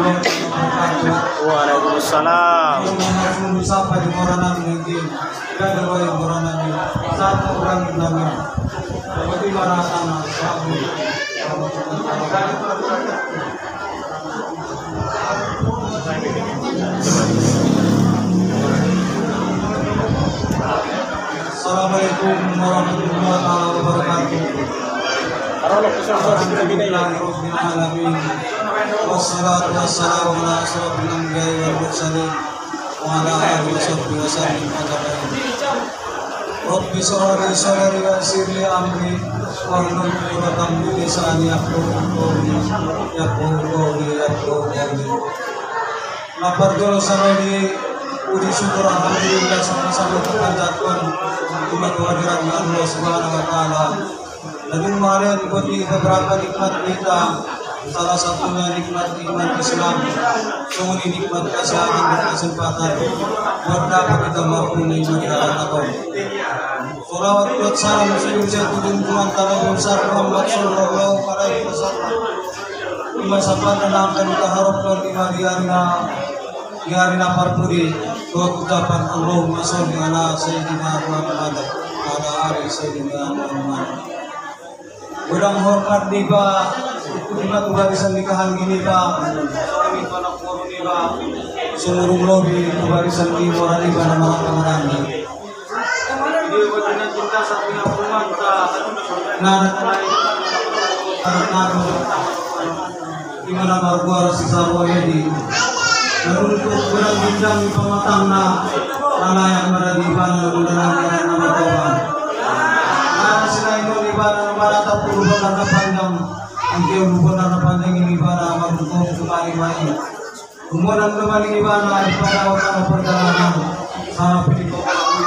wabarakatuh. Waalaikumsalam. Yang sapa di moranan ini, dan di moranan ini, satu orang nabi. Seperti marahana, Assalamualaikum warahmatullahi wabarakatuh. Alhamdulillahirrahmanirrahim. Wassalatu wassalamu ala asrofil anbiya'i wal mursalin wa ala alihi wa sahbihi wa sallim ajma'in. Rabbi shrah li sadri wa yassir li amri wahlul 'uqdatam min lisani yafqahu qawli. Lapar jolo sampai puji syukur alhamdulillah sama-sama kepanjatkan cuma kehadiran Allah Subhanahu wa taala. Dan kemarin bagi beberapa nikmat kita, salah satunya nikmat iman Islam, kemudian nikmat kesehatan dan kesempatan buat dapat kita mampu menikmati Allah. Salawat buat salam seluruh junjungan tanah besar Muhammad sallallahu alaihi wasallam. Lima sahabat dan akan kita harapkan di hari parpuri bahwa ucapan Allahumma sholli ala sayyidina Muhammad ala ali sayyidina Muhammad. Udang hormat di Pak, nikmat barisan nikahan gini Pak, suami panak poro di Pak, seluruh lobby barisan di morali pada malam kemarin. Video wajibnya cinta satunya perumahan Pak, di mana margua sisa royedi, dan untuk berang bintang di pematangna, tanah yang berada di mana mendengarkan nama Tuhan. Selain itu ibadah tak perlu benar panjang, engkau benar panjang ini ibadah marukum kembali baik. Kemudian kembali ibadah pada waktu perjalanan sama pilih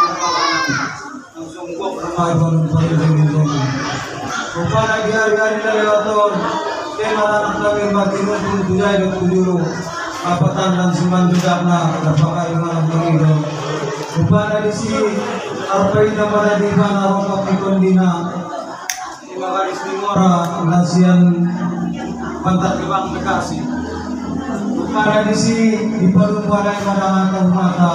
langsung kok ramai bangun perjalanan. Rupanya di hari-hari lewat tema anak kami bagi pun tujuh dan tujuh apatan dan sembilan juga nak pakai malam ini. Rupanya di sini arpai nama di mana rokok ikondina lima garis limora nasian pantat kebang Bekasi. Rupanya di sini di Padang Padang pada mata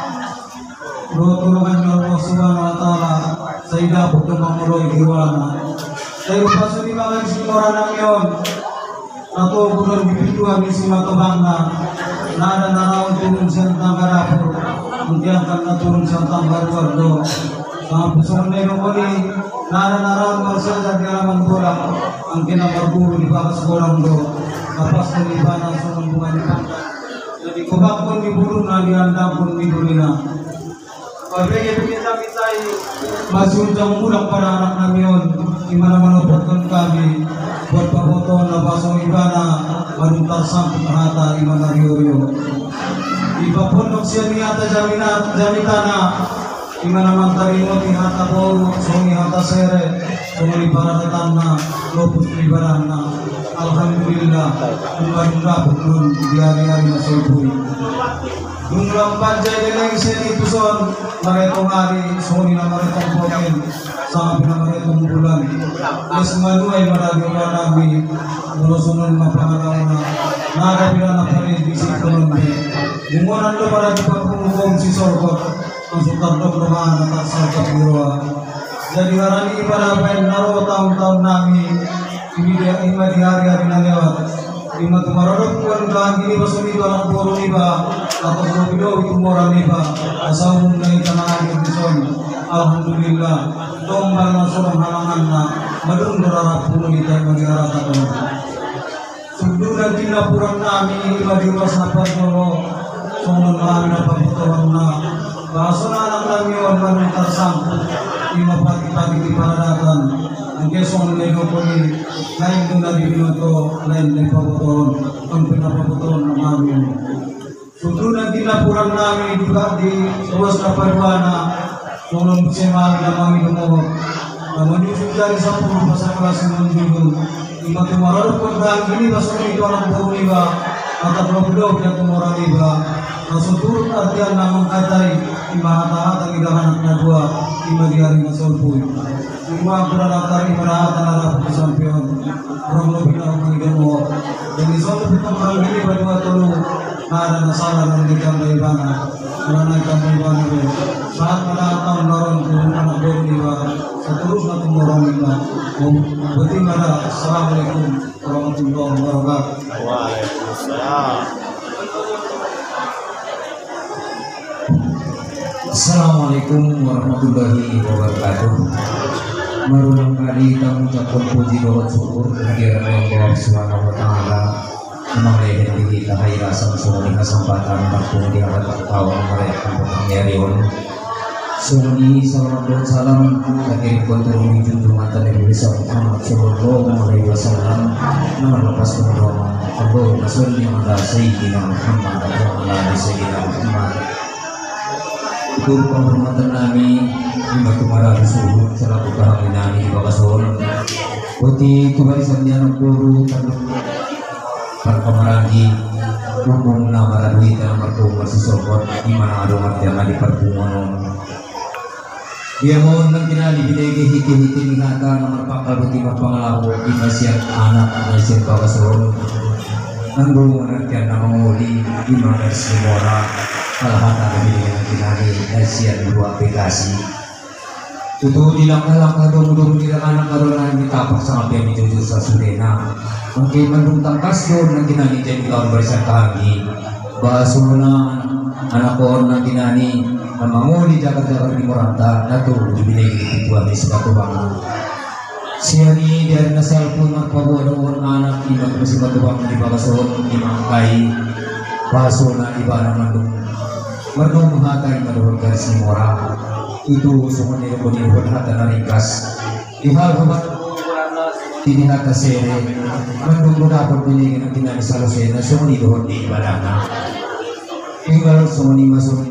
doa tolongan Allah Subhanahu wa taala Sayyidah Putu Mamuroi Diwana. Saya lupa sudi banget si orang namion atau bulan di pintu habis mata bangna nada narawan turun sentang garapur mungkin akan turun sentang baru sama pesona ini nada narawan marsal dari alaman bola mungkin nomor guru di bawah sekolah do apas dari bana sungai bunga di pantai jadi kobak pun diburu nadi anda pun dibulina. Berbeda kita masih ujung pulang pada anak namion di mana-mana buatkan kami buat papoto na basong ibana manuntar sampung hata di mana rio iba pondok siya niyata jamitana di mana mantarimo di hata boru songi hata sere songi para tetangga lopus ibarana alhamdulillah unga betul di hari-hari nasulpui Jumlah panjai dengan isi puson mereka hari soni na mereka boken sampai na mereka bulan. Esmanu ay marami nabi mulusunan mapangalaw na nagapila na pari di sikonon be. Gumunan do para di pagpumugong si Sorkot ang sutagdog rumahan at sarkot biroa. Jadi harani ibadah pen naro tahun-tahun namin ima di hari-hari na lewat. Lima tumarorok pun kahan gini basuni do anak puro iba atau video itu moral iba asal mulai tanah yang dison. Alhamdulillah tombal nasurang halangan na madung dorarap puno kita magiara katon. Sudah tina purang nami iba di ruas napat dolo songon nami na pabutuhan na basuna anak kami orang tersam lima pagi-pagi di paradatan. Mungkin soal lego puni lain dengan di binoto lain di pabutuhan ang pinapabutuhan ng amin. Sudah kita purang nami juga di ruas napadwana Tolong bersama kita kami gemuk. Menyusul dari 10 pasal kelas yang menjunjung. Lima tumaror perang ini basur itu orang bau liba. Mata blok-blok yang tumorang liba. Langsung turut artian namang katai. Lima hata-hata kita anaknya dua. Lima di hari nasolpui. Imam Pranatari Marahatan Arab Champion Romo Bina Kudemo yang disebut kita ini berdua tolu ada nasalah dan dikamai bana karena dikamai bana saat pada tahun lalu turun anak dua seterusnya tumorong kita berarti ada assalamualaikum warahmatullahi wabarakatuh. Waalaikumsalam. Assalamualaikum warahmatullahi wabarakatuh. Marunang kali kami ucapkan puji doa syukur kehadiran Allah Subhanahu wa taala. Menoleh diri tahai rasa sumuni kesempatan bertemu di hadapan kaum merayakan pengharian. Sumuni salam dan salam akhir konturun junjungan Nabi Muhammad sallallahu alaihi wasallam. Nama lepas berdoa Allahumma sholli ala sayyidina Muhammad wa ala sayyidina Muhammad. Itu penghormatan kami di Batu Marah Suhu selaku kehamilan di Bakason. Putih kubarisan anak guru para pemerangi umum nama radui dan mertu masih sopot di mana ada martiana di pertemuan. Dia mohon nang kinali bidege hiti-hiti ngata nomor pakal putih pangalawo di masian anak masian Bakason. Nanggung martiana menguli di mana semua alhata lebih dengan kinari Asian dua aplikasi itu di langkah-langkah dong-dong di anak karena ditapak sama yang dijujur sasudena mungkin mendung tangkas don nang kinani jadi tahun barisan kahagi bahasuna anak pohon nang kinani memanguli jaga-jaga di Moranta atau di binegi itu habis batu bangun siani dari nasal pun marpabu ada orang anak di masih batu bangun di Bakason di Mangkai bahasuna di barang mandung merdung menghatai menurut garis orang itu semuanya yang menurut hati narikas di hal hebat ini hati sere mendung dapat pilih yang tidak bisa sena semuanya dohon di ibadahnya tinggal semuanya masuk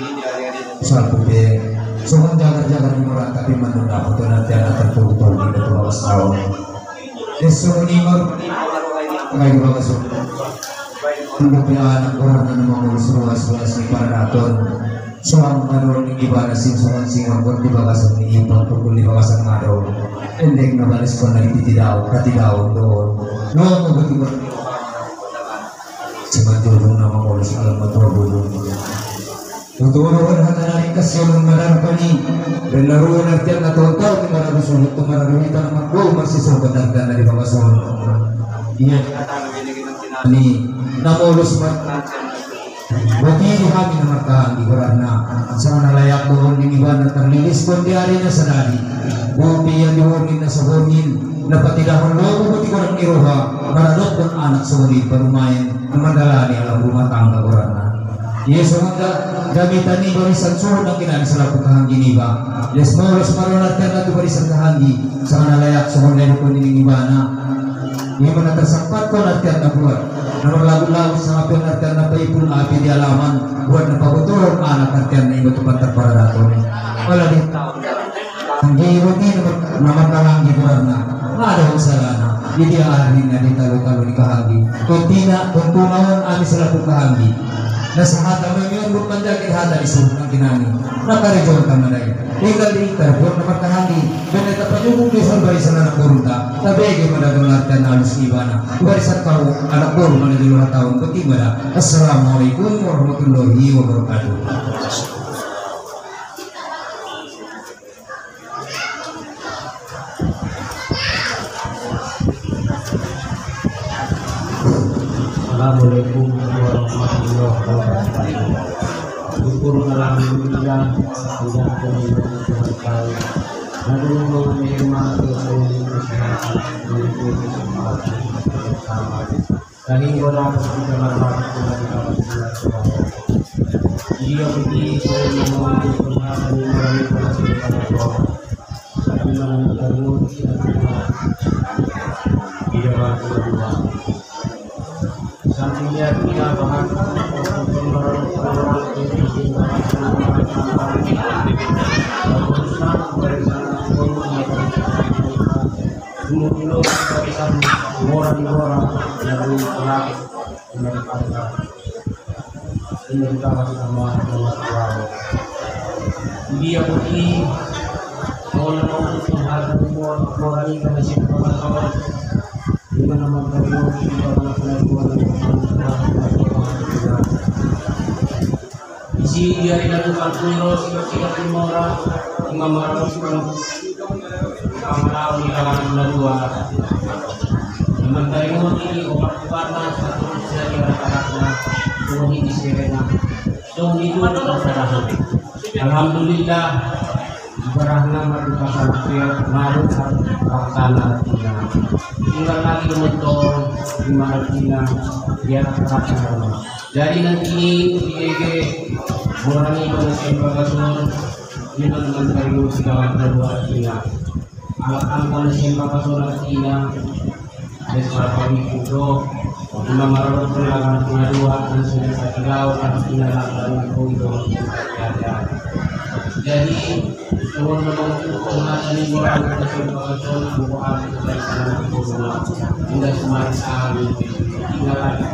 satu be semua jaga-jaga di murah tapi mendung dapat nanti anak tertutup di betul tahun semuanya nggak masuk untuk anak orang yang mengurus ruas-ruas di Paradaton soal madon di ibadah sing-singan pun di Bakasan ini pukul di Bakasan madon endek na balis ko na ipitidaw katidaw doon noong mabuti simadulong na mengurus alam matulong tuturuan hata narin kasyon ng madarapani dan naruan artiyan na total di mararusunod tumararuhita naman ko marsisugat na di Bakasan iya ini namulus bagi kami na markahan di karena sa nalayak doon ng iba na terlilis kundi hari na sa dali buti yang dihurin na sa hungin na patidahon lobo buti ko ng iroha maradok kong anak sulit parumayan na mandalani alam bumatangga karena Yesus mga gamitan ni barisan suhod ang kinani sa lapong kahanggi niba yes moros marunatan na ito barisan kahanggi sa nalayak sa hungin ko ng iba na hindi mo na tersampat ko nartiyan na buwan na maglago-lago sa mga pinartiyan na paipul api di alaman buwan na pabuturong anak nartiyan na iba't upat Paradaton wala din ang giwagi na magkahangi buwan na maadawang salana hindi aarin na di talo-talo ni kahanggi kung tunawan amin sa lapong kahanggi nasa hata mo yung bukmandag hata isuot ng kinani nakarejon ka manay tinggal di itar buwan na magkahangi ganita pa yung buklisan barisan na nakurunta tabegi madagang nartiyan na alus iba na barisan ka anak puro manadulong taon ketimada. Assalamualaikum warahmatullahi wabarakatuh. Assalamualaikum warahmatullahi wabarakatuh. Syukur alhamdulillah sudah berkali lalu menerima kesehatan untuk kesempatan bersama dari orang sudah bermanfaat dia pergi semua pengharapan melalui penasihat Allah tapi menanggung dia berdua sampingnya dia bahkan orang-orang dari orang dia pergi Awal naman ito hal mo morani ka na siya pagkakawal. Di man naman kayo hindi pa na pinagawa ng isi dia ila tukang puno sikat mora ngamaros ko kamalaw ni kawan na dua. Naman tayo ini opat-opat na sa siya na kung hindi siya na. So dito na sa alhamdulillah ibarah nama kita sampai marut tanah kita tinggal lagi mentor di mana kita biar terasa. Jadi nanti ini mengurangi kondisi pagasun ini teman kayu segala kedua kita akan kondisi pagasun kita besar kami itu lima marut perlahan kedua dan sudah terlalu harus kita lakukan itu ada. Jadi semua pengajian ini orang berkesan bukan dan tidak semacam tinggal lagi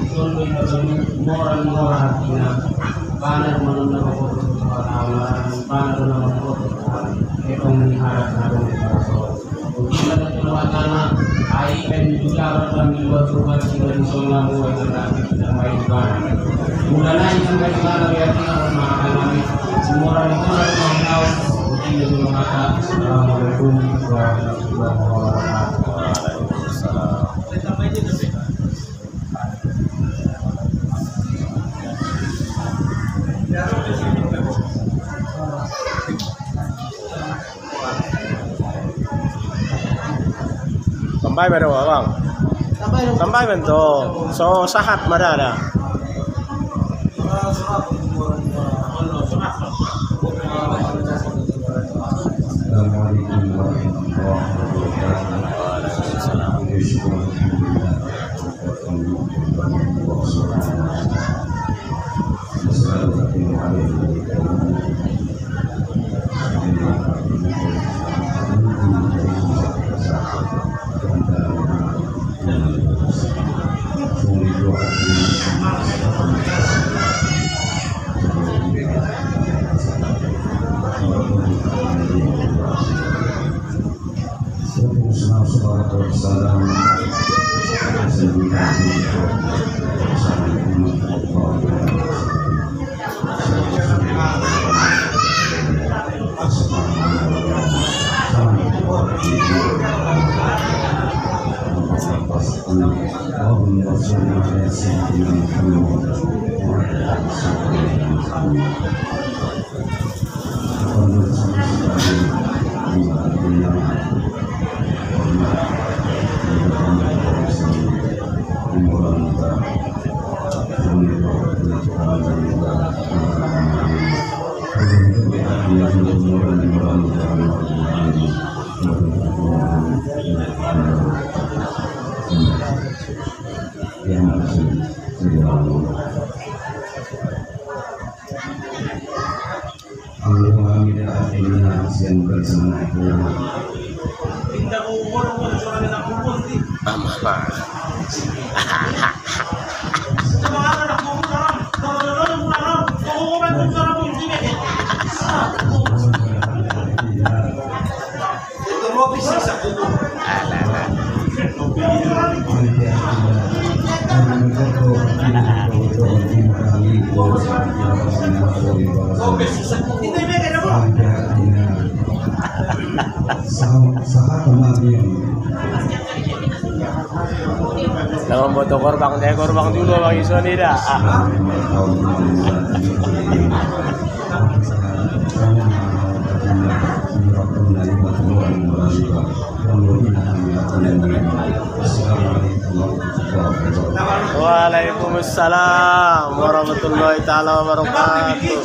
orang kita panen menunda orang panen orang ekonomi harap kita keluarga AIN juga kami buat rumah kita di Solo dan baik-baik mulai sampai sekarang ya kita kami semua orang itu harus tahu begini dulu maka assalamualaikum warahmatullahi wabarakatuh. Tambay ba daw bang? Tambay man to. So sahat madara. Assalamualaikum warahmatullahi Naman boto korbang dulu bang iso nida. Waalaikumsalam warahmatullahi taala wabarakatuh.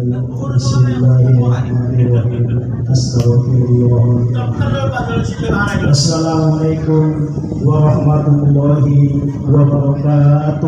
Bismillahirrahmanirrahim. Astagfirullah. Assalamualaikum warahmatullahi wabarakatuh.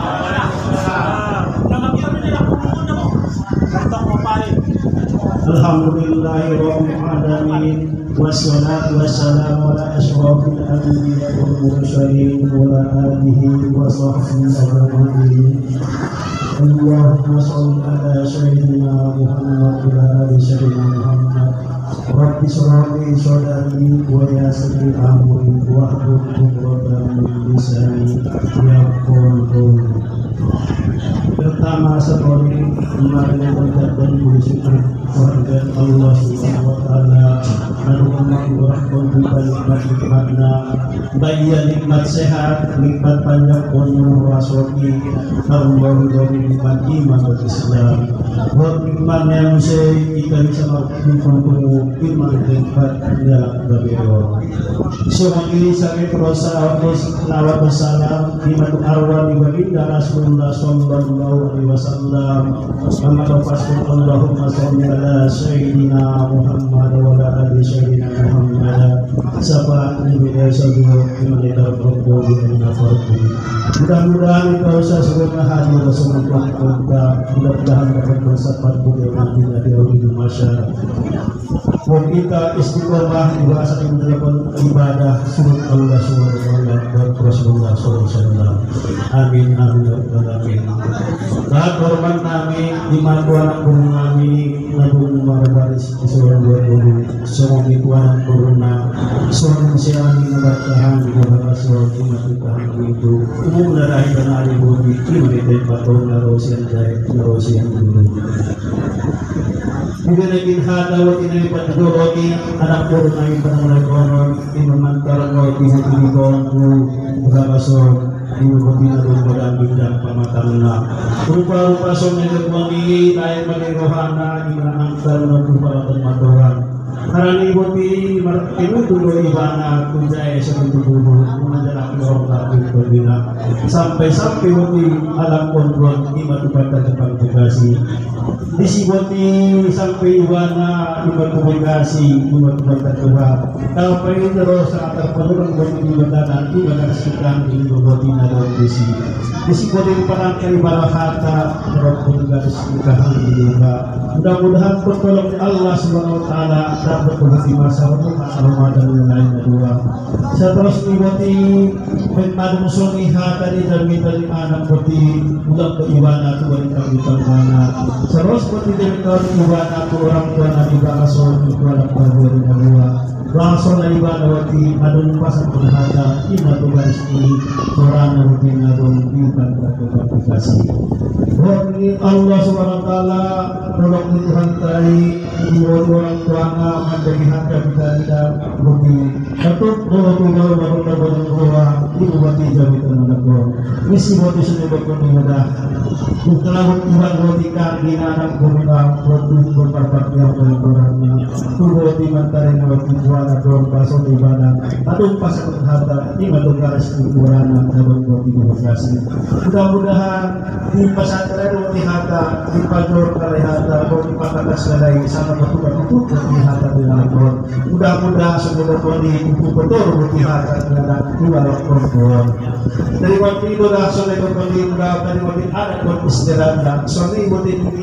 Alhamdulillahirabbil alamin wassalatu wassalamu ala asyrofil anbiya'i wal mursalin wa ala alihi wa sahbihi ajma'in. Allahumma shalli ala sayyidina Muhammad wa ala ali sayyidina Muhammad. Rabbi shrah li sadri wa yassir li amri wahlul 'uqdatam min lisani yafqahu qawli. Pertama sekali kemarin dan bersyukur kepada Allah Subhanahu wa taala karena Allah nikmatnya baik nikmat sehat, nikmat panjang umur wasoki, Allah dari nikmat iman dan Islam. Buat nikmat yang saya kita bisa melakukan iman dan nikmat dalam beliau. Semua ini saya berusaha lawat wassalam nikmat arwah ibadillah Rasulullah sallallahu alaihi wasallam. Allahumma sholli ala sayyidina Muhammad wa ala ali sayyidina Muhammad. Sapa nabi sallallahu alaihi wasallam. Mudah-mudahan kau sesuatu hati bersama kita. Mudah-mudahan dapat bersahabat dengan kita di dunia masyarakat. Kita istiqomah di bahasa menjalankan ibadah surut Allah Subhanahu wa Rasulullah SAW. Amin amin amin. Nah, korban kami di mana anak burung kami nabung baris di seorang dua burung semua itu anak burungna seorang siang bertahan di bawah seorang bertahan itu umum dari tanah di bumi ini menjadi patron narosian dari narosian dulu. Bibiragin hada wa tinay patagoroti anak burung kami penamulay konon imamantaran ko itinutuli ko bukabaso inubuti na doon magambing dan pamatangna rupa-rupa sumunod mami tayo manirohana imanangkal na rupa-rupa maturan karena ibuti inutuloy ibana kunjay sa pintubulo menjarak lorong kapit berbina sampai-sampai ibuti alam kontrol imatupad sa pagpagasi disibuti sampai ibana imatupagasi imatupad sa tuha kalau paling terus sa terpenurang buati ibadanan ibadah sekitar inubuti na doon disibuti parang kalibalahata terpagasi ikahan diluka mudah-mudahan pertolong Allah Subhanahu wa ta'ala dapat berhenti masalah Ramadan yang lain kedua. Seterus ibati penmadum sumiha tadi dan minta di anak beti ulang ke ibana tu wanita kita mana. Terus beti dari ibana tu orang tua nabi bangsa itu anak baru kedua. Langsung dari ibana wati madun pasang penghata ima tu garis ini orang wati ngadun iban beraplikasi. Wali Allah Subhanahu wa taala tolong Tuhan tadi orang tuanya menjadi hati kita tidak bukti ketuk dulu baru ibu bati jami teman-teman misi bati sudah berkumpul mudah bukanlah Tuhan bati kaki anak guna bati berparpak yang berkurangnya tuh bati mantari bati juara dong pasal ibadah aduh pasal harta ini batu garis ukuran dalam bati berkasih mudah-mudahan di pesantren bati harta di pajor kali harta bati patakas lalai sama betul-betul berpihak dengan Allah. Mudah-mudahan semua koni itu betul berpihak dengan dua perempuan. Dari waktu itu dah soleh koni dari waktu ada buat istirahat dah. Soleh buat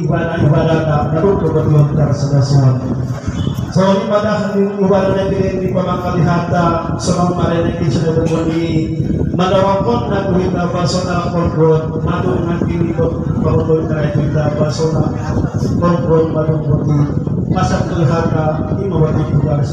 ibadah lalu kebetulan tersedasan. Soal ibadah ibadah yang di pemangkali harta selama mereka ini sudah berkoni madawakon na kita pasona kontrol madu nanti itu kontrol kita pasona kontrol madu boti masak kelihata ini mewati tugas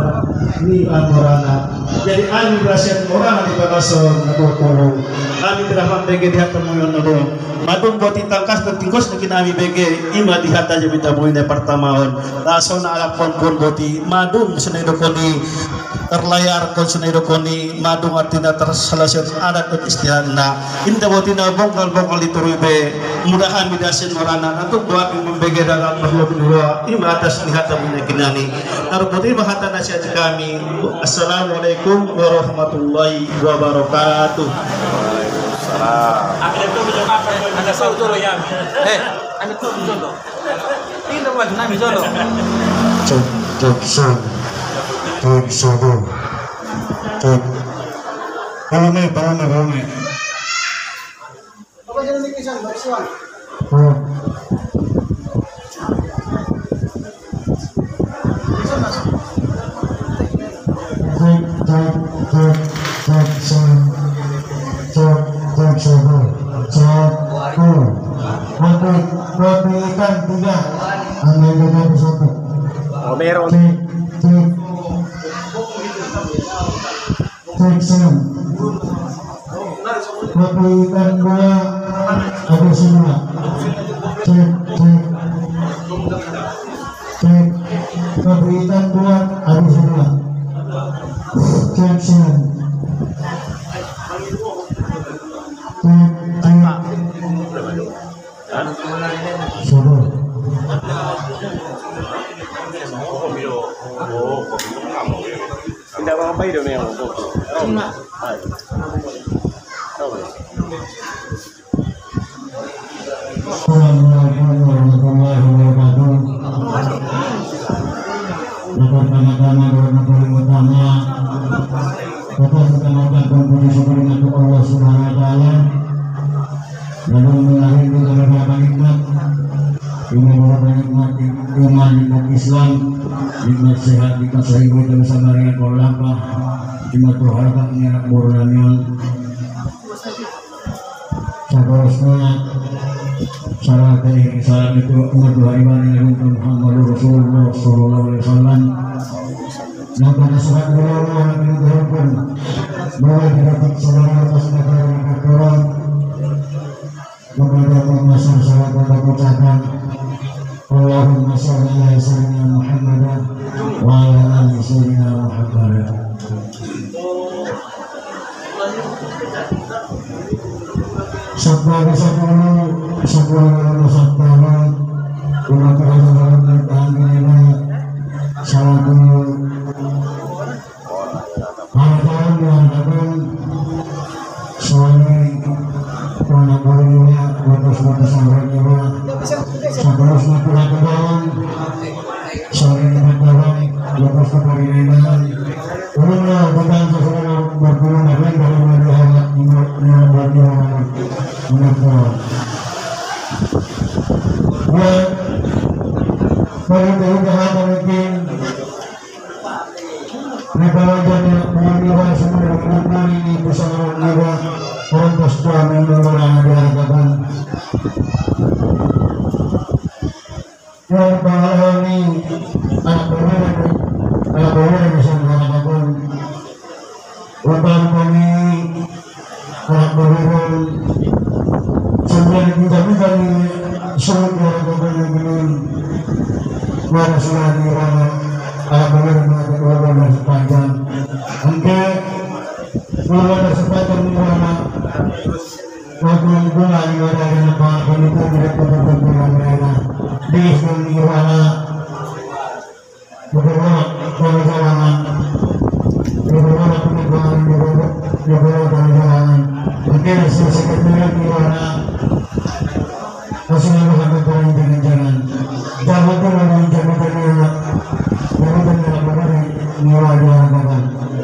ini amorana jadi ani berhasil orang di bagason atau tolong ani berapa bege dia temuan nado madung boti tangkas tertingkos mungkin ami bege ima di hata jadi temuin departamaon rasona ala konpon boti madung senai dokoni terlayar konsenai dokoni madung artinya terselesai adat dan istiadatna inta boti na bongkal diturui be mudahan bidasin orana atau buat membege dalam makhluk dua ima atas lihat tamunya kinani narupati bahata nasihat kami. Assalamualaikum warahmatullahi wabarakatuh. Ada saudara ya. Ada saudara. Ini buat nami saudara. Cok Palame. Apa jadi nikisan barisuan? Oh. Roti ikan 3, angin 21. Oh, meron. Roti ikan 2, ada semua. Roti ikan 2, ada semua. Tidak apa-apa itu memang. Assalamualaikum warahmatullahi wabarakatuh. Pertama-tama yang paling utama, kita sedang mengucapkan puji syukur kepada Allah Subhanahu wa taala. Lalu mengakhiri beberapa nikmat, ini beberapa nikmat iman, nikmat Islam, nikmat sehat, nikmat sahibat dan samaria kolapa, nikmat harta anak murnian. Seharusnya salat itu umat hariban yang Muhammad Rasulullah Sallallahu Alaihi Wasallam. Dan pada saat beliau mengucapkan bahwa dapat saudara atas negara Turun kepada penguasa salat pada ucapan Allahumma sholli ala sayyidina Muhammad wa ala ali sayyidina Muhammad. Sabda umat hariban dan kami salatu harapan mengatakan suami anak buahnya batas orangnya seterusnya pelakuan saling berdalam batas kepemimpinan ulama bukan sesuatu berguna dari melihat menyampaikan mengucapkan Perintah mungkin negara jadi pengambilan semua negara ini bersama negara orang pasca mengelola diharapkan yang bahwa ini anak berada bisa mengatakan utang kami anak berada sebenarnya kita sulit diharapkan dengan Warasulah di rana Alhamdulillah mengatur dan sepanjang Engke Ulama sepanjang di rana Waktu bunga di rana Dan Pak Penipu tidak berhubungan mereka Di Islam di rana Beberapa perjalanan Beberapa penyebaran Beberapa perjalanan Engke sesekatnya di rana Rasulullah sampai paling jangan jabatan orang jabatan murah jabatan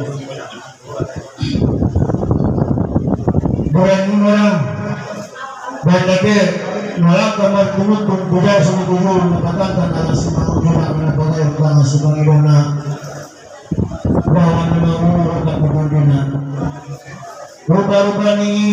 berani orang banyak malah kamar kumut budaya sama kumur mengatakan anak semua orang mendapat yang tanah sebagai dana bahwa memang tak berguna rupa-rupa ini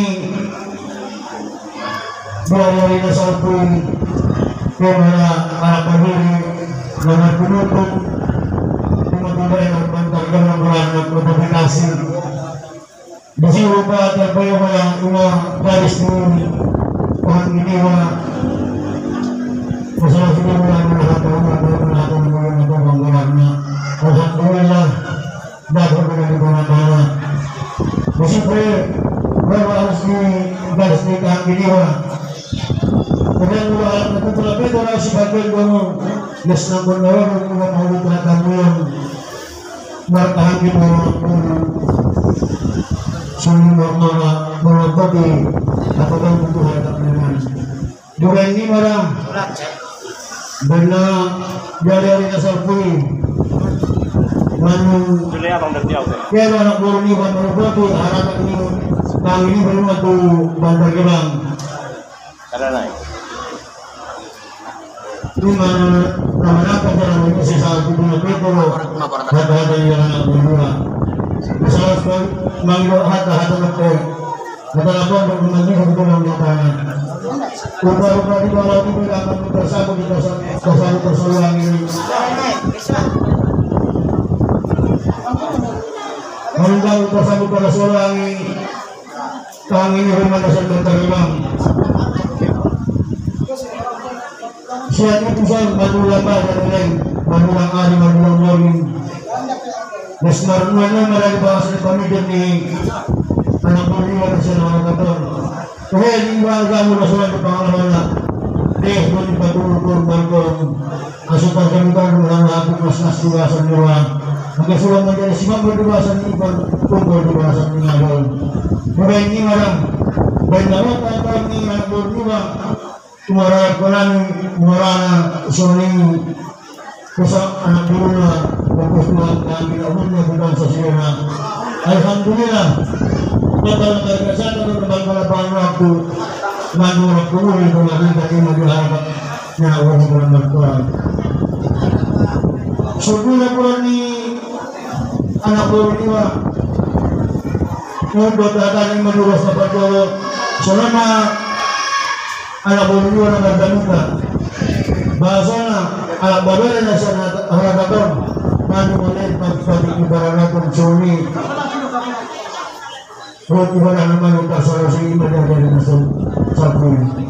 bahwa ini satu kemana anak berdiri nomor penutup teman-teman yang berpantang beranak berkomunikasi besi rupa terbayang yang uang garis ini orang ini masalah sudah mulai menghadapi alhamdulillah dapat dengan besi bahwa harus di garis nikah ini kemudian aku terlebih dari sebagian kamu nesna benar untuk mengawal kamu yang bertahan di bawah sulit mengotori atau untuk hadap dengan juga ini marah benar dari hari nasabui Dulu ya bang berarti aku. Kaya anak guru ni buat menutupi harapan ini kami ini belumatu bantar kebang. Karena naik. Ini mana apa cara mengisi saat itu menutupi hata-hata yang anak guru. Misalnya sekali manggil hata-hata lekor. Hata-hata untuk memanggil untuk menyampaikan. Rupa-rupa di bawah itu akan bersatu di dasar persoalan ini. Hanggang tersebut pada seorang kami ini rumah dasar berterimang. Siapa pusat manulang pada lain, manulang hari, manulang morning. Nesmarnya mereka bahas di pamitan ni anak beriman dasar orang katon. Kaya lingwal kamu nasulat di pangalaman. Deh, mani patulur balkon. Asupan kami kan orang hapit mas-mas tugasan luar. Maka sudah menjadi simang berdebasan ini kumpul berdebasan ini ada. Maka ini malam banyak apa ini anak berdua kumarayat kolami kumarana soni kusak anak berdua fokus Tuhan kami umumnya bukan sosialnya. Alhamdulillah kita negara satu terbang kelapan waktu madu waktu ini kami tadi maju harapan nyawa bulan berkuat. Sebelumnya pulang ni anak berdua untuk datang yang menurut sahabat Jawa selama anak berdua nak berdamuka bahasanya anak berdua dan anak harakaton nanti boleh pagi-pagi ibaratkan suami roti barang nama luka solusi ibadah dari masuk sabu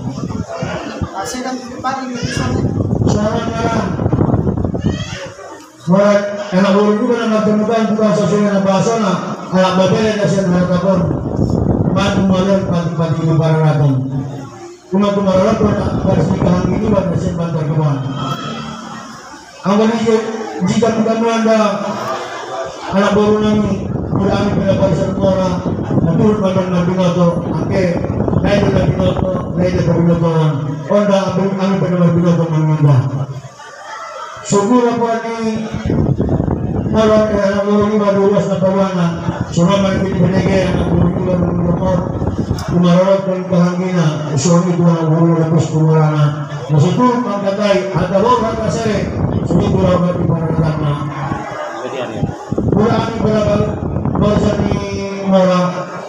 salam Surat anak bulu juga nak temukan bukan sesuai dengan bahasa nak anak babel yang saya nak kapor madu malam pagi-pagi di barang cuma kemarin pun garis nikahan ini pada saya bantar kemana angkat ini jika bukan anda anak bulu ini berani pada barisan orang nanti pada nabi nato oke lain nabi nato lain nabi nato onda kami pada nabi nato menganda syukur apa ni malam anak guru ni baru luas na pawana semua mereka diberi anak guru ni baru lumor kumarot dan kahangina suami dua anak guru lepas kumarana masitu pangkatai ada bawa kasare sini berapa di barang-barangna berani berapa bahasa ni malam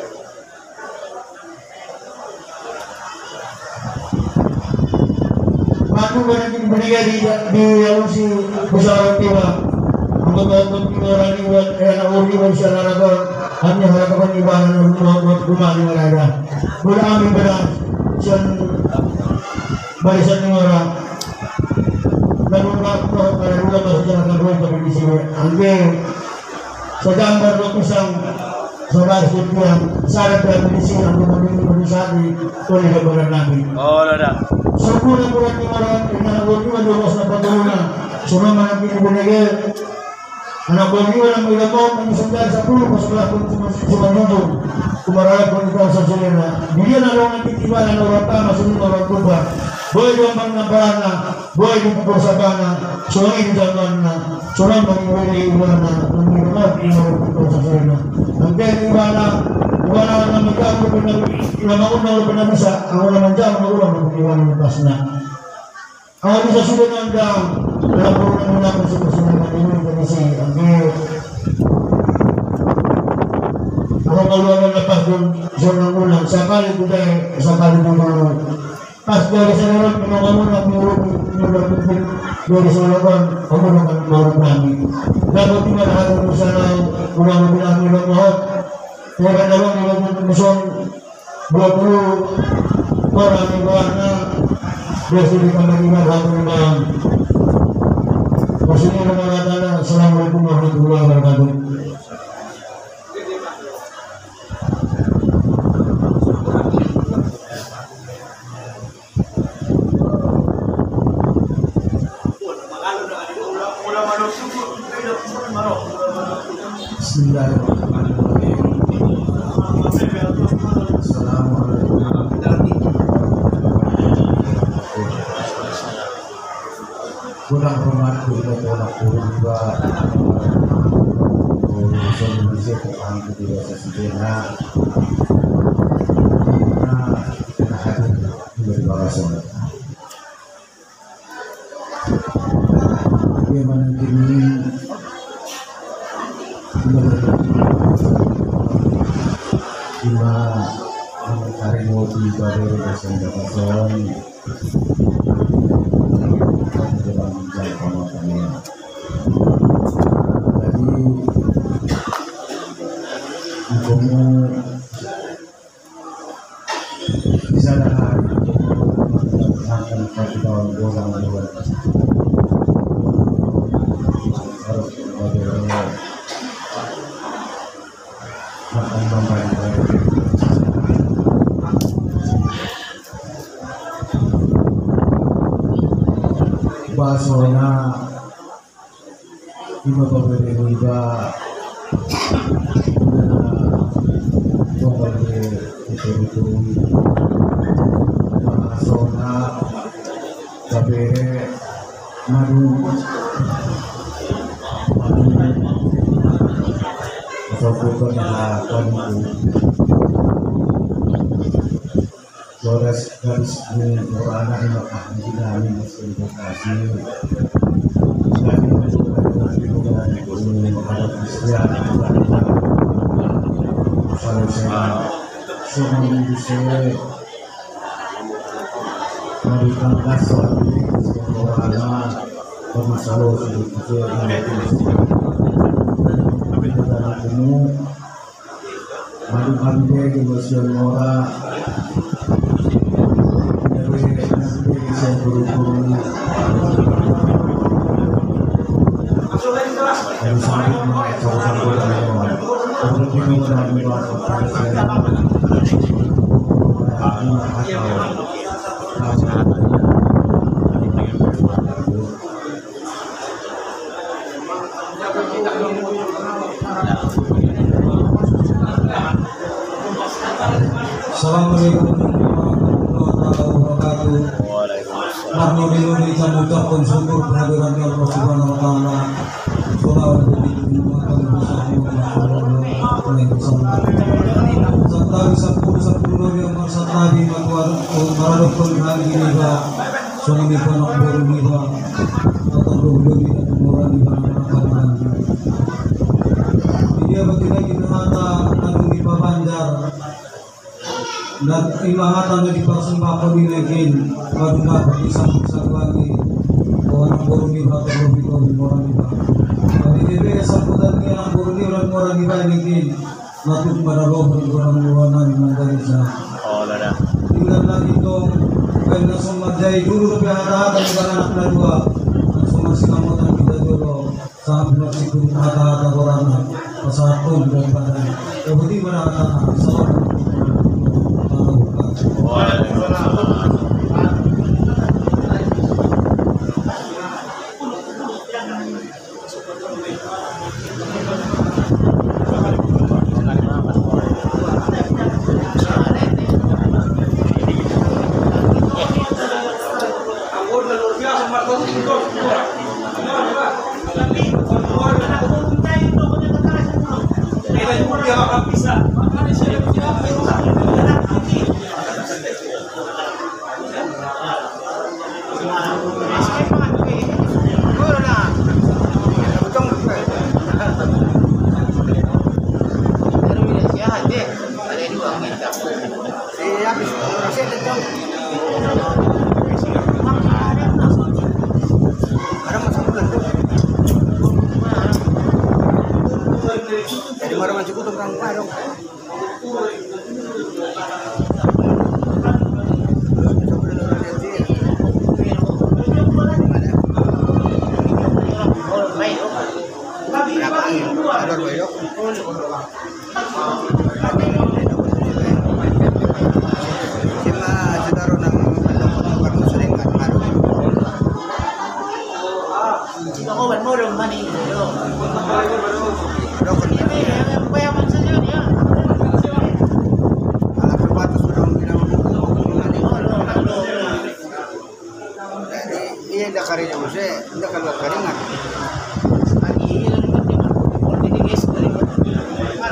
aku berarti berdiri di Yalusi Pusara Tiba. Aku bangun orang ini buat anak orang ini bisa lakukan hanya harapan ibadah buat rumah di mana. Berami beras dan barisan orang. Lalu aku kalau dulu masih jalan terus tapi di sini. Angge segambar lukisan saudara setiap syarat dan misi yang memenuhi oleh kebenaran Nabi. Oh, ada. Syukur yang buat di malam ini anak berdua dua belas tahun semua mana pilih boneka anak berdua yang boleh kau menyusulkan 10 masalah pun cuma nunjuk kemarin pun kita sesuainya dia nak orang tiba dan orang tahu masuk orang tua boleh jombang namparana boleh dipukul sabana soalnya di jalanna soalnya mengiwiri ulana mengiwiri orang tua sesuainya nanti di mana wala na magkakaroon ko na mauna ko na bisa ako naman dyan mauna magkiwan ng pasna ako di sa sunod ng dyan alam ko na muna kung sumusunod na inuwi ka nisi ako kaluan ng lapas doon sa unang unang sakali ko tayo sakali ko mga pas dari sa naroon pinaka muna pinurot dari sa naroon ako na marunong namin dapat timalahan ko sana unang bilang nilang mahot kaya dalawang nilagyan misyon 20 orang yang berwarna biasa dikambangkan hati memang maksudnya mengatakan Assalamualaikum warahmatullahi wabarakatuh. Bismillahirrahmanirrahim. Kurang hormat kepada orang tua bisa terpaham kedua sesudah kita hadir dari bawaslu. Bagaimana kini kita mencari mobil baru bersama Bawaslu dalam jam pematannya. Jadi kamu bisa dapat akan satu tahun orang luar harus bagaimana makan bangkai bahasanya ibu berbeda juga itu bahasanya berbeda madu atau foto adalah konku garis orang anak yang akan dinami meskipun Assalamualaikum warahmatullahi wabarakatuh. Alhamdulillah kita mengucapkan syukur kehadiran Allah Subhanahu wa taala. Serta sepuluh yang bersatu di maradukun hari ini sungguh penuh berliwa atau berliwa dan murah di mana dia betina kita mata nanti di Banjar dan imahatan di persembahkan di Legin barulah disambung lagi orang berliwa atau berliwa dan ini sambutan yang berliwa dan orang di Legin Natuk maraloh berkurang luanan mendarisa. Oh, ada. Tinggal lagi itu karena semua jai dulu lebih hata-hata dengan anak dua. Semua sinamotan kita dulu sangat bersikap hata-hata orang pasatun dan badan. Kemudian berhata-hata. Jadi marah cukup tukang dong. Karinya muse, tidak keluar karingan.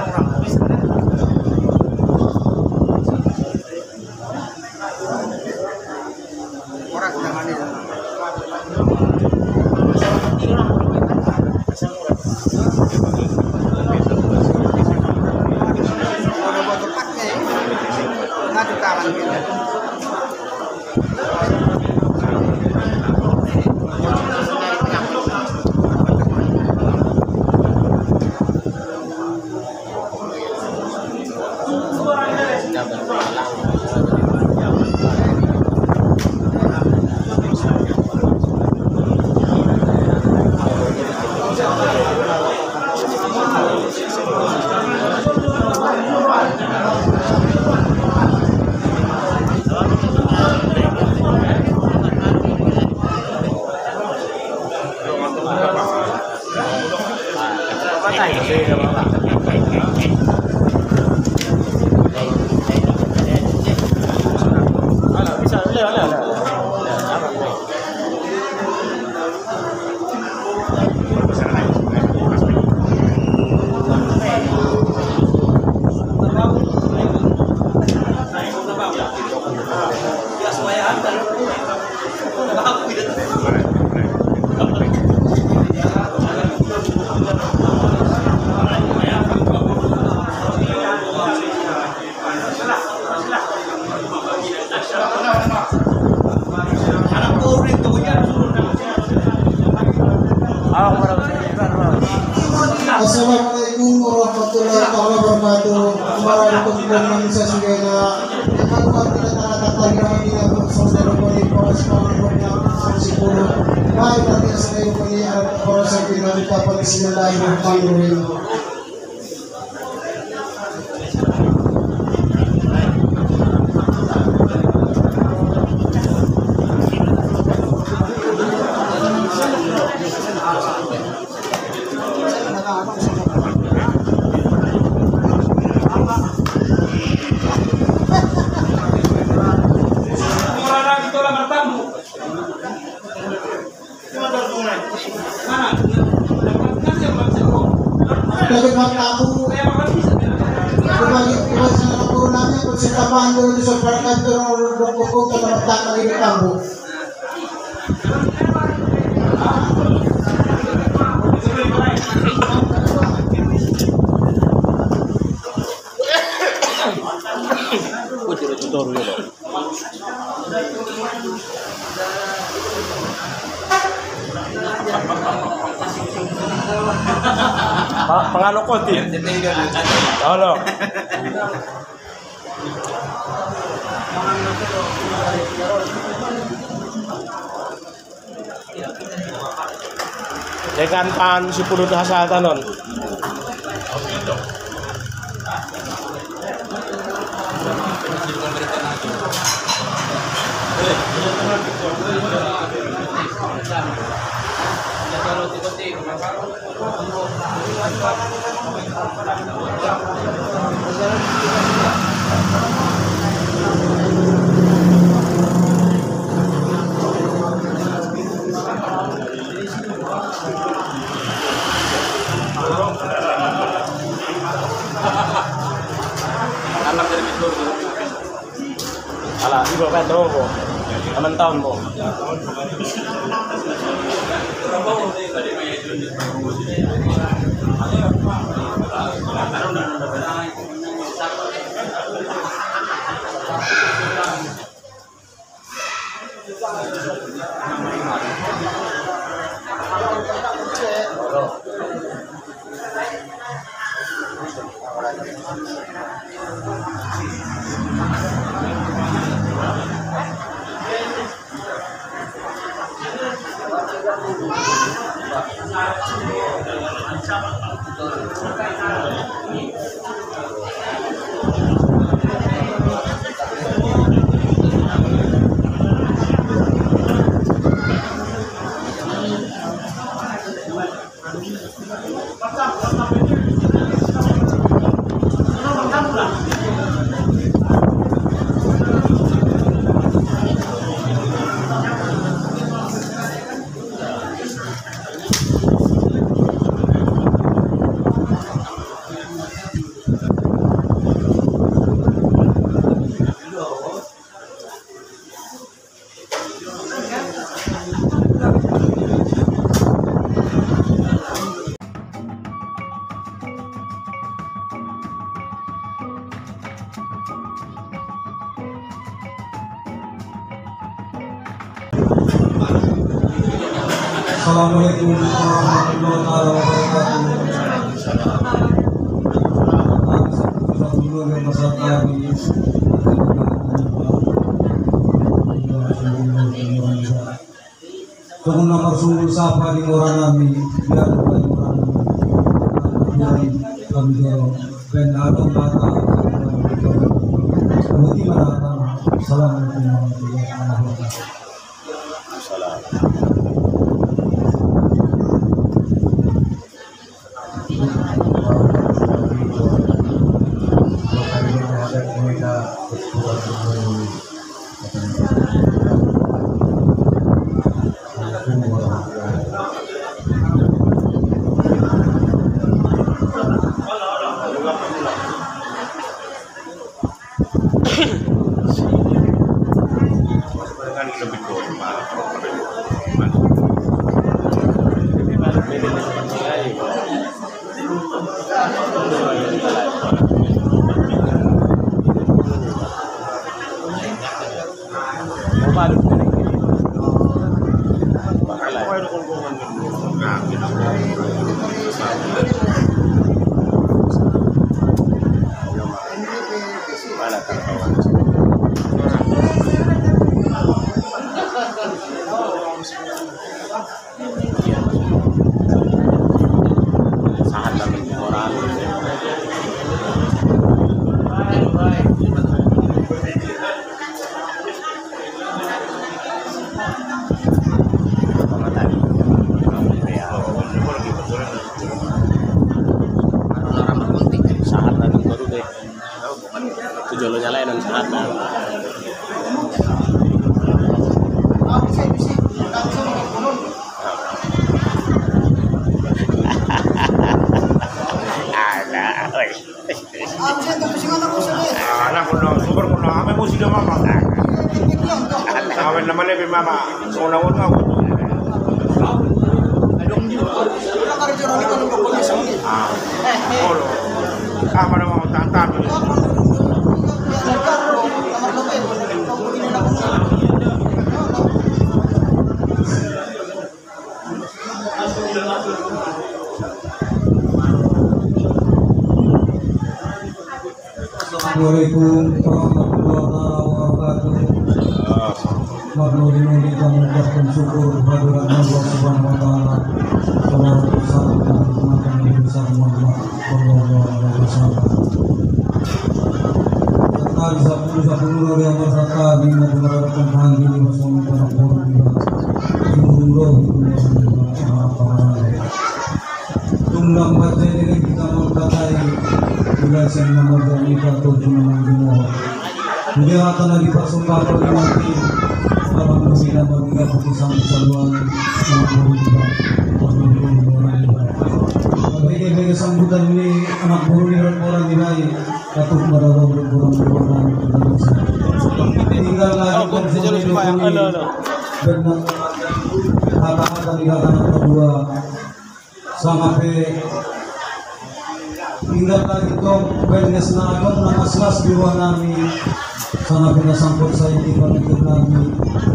wabarakatuh. Kemarin kami sa sige na nagkakaroon pinatatagal naman nila sa ceremony para sa mga siguro. Kahit natin sa kayo para sa pinagpapagisinalaan ng Panginoon. Dapat magtapo. Kung sa nakapuro namin, kung sa tapahan ko sa parkat ko ng kukong ka na magtakang initambo. Pangano ko, ti? Halo. Dekan pan si Pulut Hasatan nun. Anak dari Mindoro. Ala, iba ka daw ko. Aman taon mo. Assalamualaikum warahmatullahi wabarakatuh. Kung namarsunggol sa panimoran namin, biar panimoran namin, kami dito, ben atong bata, buti maratang, Assalamualaikum warahmatullahi wabarakatuh. Saat na ng baru deh. Tujuh lo nyalain dan saat na. Anak kuno, super kuno, kami musik na mama. Kawin naman ni mama. Una-una ko. Olo. Kama na mga tantan. Assalamualaikum warahmatullahi wabarakatuh. Maklum kita mengucapkan syukur kehadiran Allah Subhanahu wa taala. Salawat besar dan rahmat yang besar Muhammad sallallahu alaihi wasallam. Serta disapul yang bersaka bina mengharapkan panggi di wasong penapur kita. Jumlah Tumlang baca ini kita mengkatai Bilasan nomor dan ikat tujuh nomor. Dia akan lagi pasung kapal nanti. Abang bersila berbeda putusan saluan nomor dua. Bagi sambutan ini anak buruh ni orang dinai atau mereka berkurang. Tinggal lagi benar kata-kata anak kedua sampai tinggal lagi dong beres na agam na maslas diwa nami sana pinasangkot sa hindi pamilya nami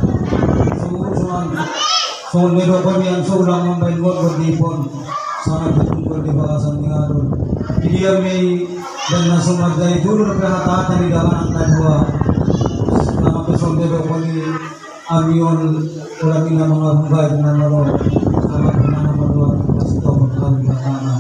so nero pa niyan so lang ang bainwag berdipon sana pitungkol di bakasan ni Adol hindi may dan na sumagday dulu na pinatata ni daman ang tadwa na mapisong nero pa ni Amion ulang ina mga hungay na naro sama pinanamalwa kasi ito magkaligatana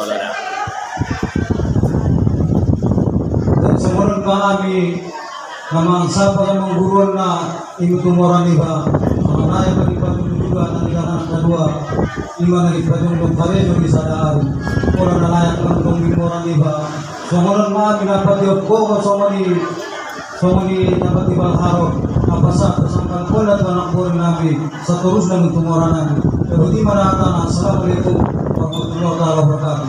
Semoga kami naman sa pagmangguruan na inutumoran iba manay pagipatulong juga ng ikanan kadua lima nagipatulong karejo di sadaan orang nalayak ng tunggimuran iba semoga kami dapat diopko somoni dapat ibang apasa kesangkal pola anak buah nabi seterus dan tumoran nabi pero di marata na assalamualaikum warahmatullahi wabarakatuh.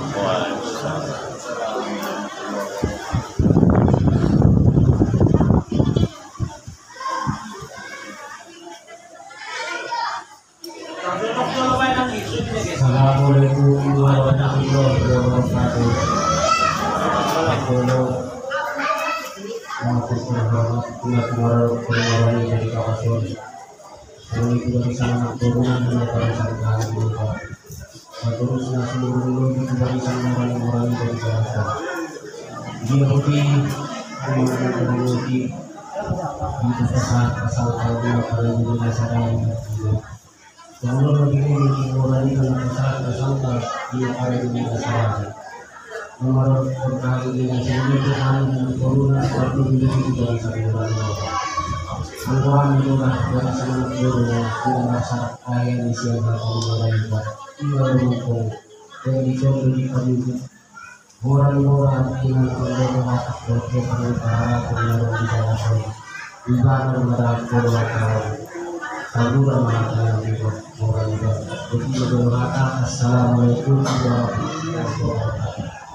Assalamualaikum warahmatullahi wabarakatuh. Dari kawasan ini juga bisa turunan dari kawasan kita. Terusnya seluruh juga bisa mengurangi dari kawasan. Dia lebih mengurangi itu asal kalau pada masyarakat. Kalau lebih mengurangi kalau asal dia ada di masyarakat. Nomor perkali ini Tuhan turunan seperti ini juga bisa mengurangi. Angkuhan itu lah dari sangat guru tidak masyarakat kaya di siang hari buat tinggal menghukum dan dicoba di kami orang-orang dengan kondisi masak berkait dengan cara pengaruh di kawasan di mana mereka berlaku saluran makanan di orang-orang begitu berkata assalamualaikum warahmatullahi wabarakatuh.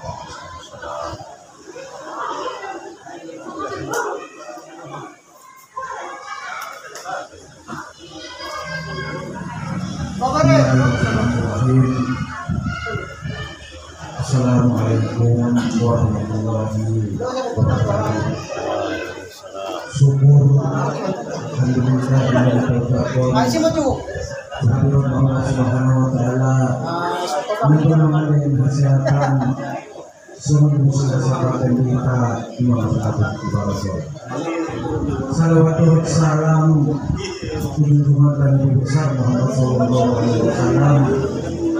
Assalamualaikum warahmatullahi wabarakatuh. Syukur alhamdulillah dengan berkat Allah Subhanahu wa taala memberikan kesehatan seluruh kesehatan kita di masyarakat Indonesia. Salawat salam junjungan Nabi besar Muhammad sallallahu alaihi wasallam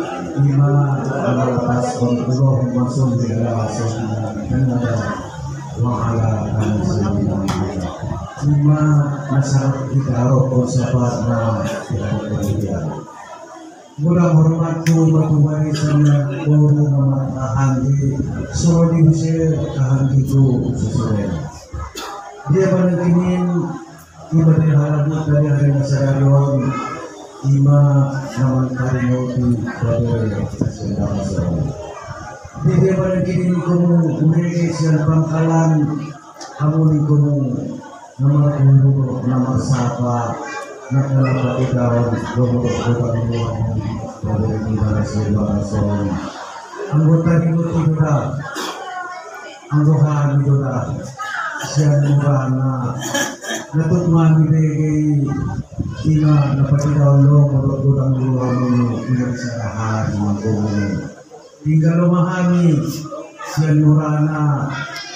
lima atas Allah masuk di dalam dan ada وعلى آله Lima masyarakat kita rokok sahabatnya tidak kemudian. Mudah hormatku batu warisan guru nama ahandi sodi usir ahandi itu sesuai. Dia pada ingin ibadah harapan dari hari masyarakat lima nama karyoti dari sesuai. Dia pada ingin kamu mereka siang pangkalan kamu kamu nama guru nama sahabat nama patigawan guru dari bahasa anggota dimuti kita anggota kita siang mubana natut mami begi ina napatigawan lo menurut guru ini sarahan manggung tinggal memahami siang nurana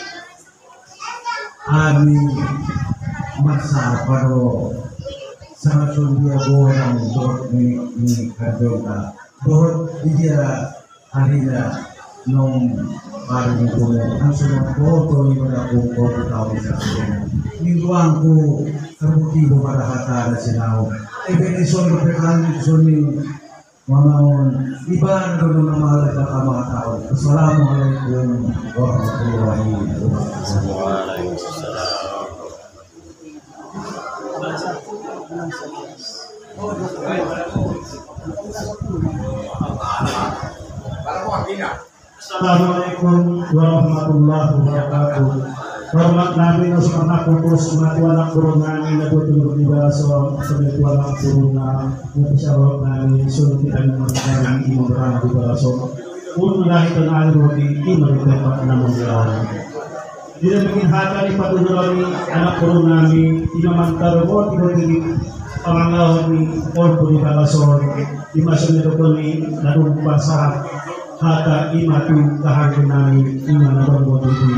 Ami masa paro sangat dia borang dot ni kadota dot dia harina nom baru itu langsung foto ni pada foto tahu sahaja mingguanku terbukti beberapa kata ada sinau ebenison berpekan soni manaon ibadah dulu nama Allah kama tahu assalamualaikum warahmatullahi wabarakatuh. Assalamualaikum warahmatullahi wabarakatuh. Hormat Nabi Nusantara Kutus Matuan Kurungan Nabutul Dibaso Sebetuan Kurungan Musyawab Nabi Sulti dan Murtadan Imam Berang Dibaso Unulahi Tanah Roti Imam Tempat Namun Jalan. Tidak bikin hati di Patudurani anak kurungan Imam Antara Roti Roti Pangalawan ni Orpo Dibaso Dimasun Nidokoni Nadung Pasah Hata Imatu Kahagunani Imam Nadung Roti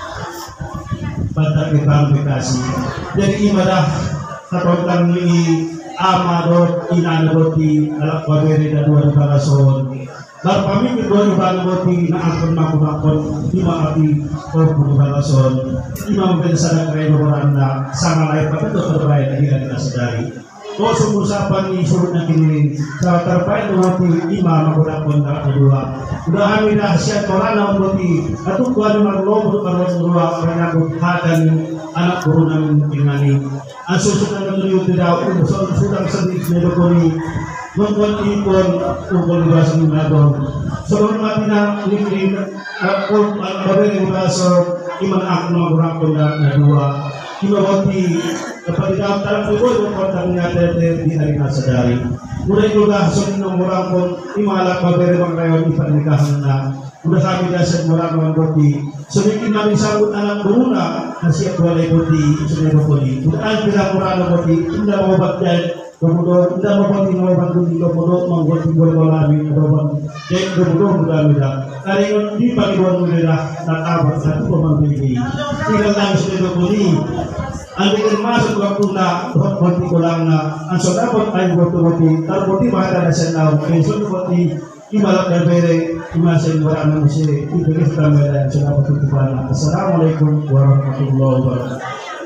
pada kita jadi ibadah katokan ni amadot inanaboti alak paberi dan dua balason dan pamit dua balaboti na akan makon lima api orpo balason imam pensada kaya beranda sama lain pada terbaik dari kita sedari kau sumusapan ni surut na kini sa terbaik dua imam makon na kedua udah kami dahsyat korana berarti atau kuan marlo untuk marlo menyambut hadan anak turunan tingani asusun dan beliau tidak sudah sedih nedokoni membuat ikon ukol bahasa Minado sebelum matina likri akul al-babri bahasa iman aku mengurang pendak dua kimawati dapat daftar kubur kontaknya tete di hari nasadari mulai juga sudah nomorang pun imalak babri mengrayon di pernikahan udah kami dasar orang boti sedikit nabi sambut anak beruna nasihat boleh boti sudah boti udah alpira orang boti udah mau baca kemudian udah mau boti mau bantu di kemudian mau boti boleh lagi kemudian jadi kemudian mudah kali ini di pagi mudah tak apa satu pemanggi tinggal lagi sudah boti Andai masuk waktu na boti kolang na ansor dapat ay boti boti bahasa nasional ansor boti ibarat berbeda imasen barang manusia iblis tambahan sudah bertutupan. Assalamualaikum warahmatullahi wabarakatuh.